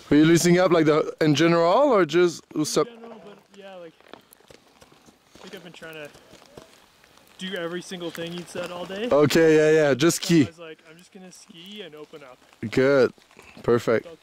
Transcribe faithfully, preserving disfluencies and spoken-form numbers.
Were you loosening up like the in general or just In sup? general, but yeah, like I think I've been trying to do every single thing you said all day. Okay, yeah, yeah, just So ski. I was like, I'm just gonna ski and open up. Good, perfect. Felt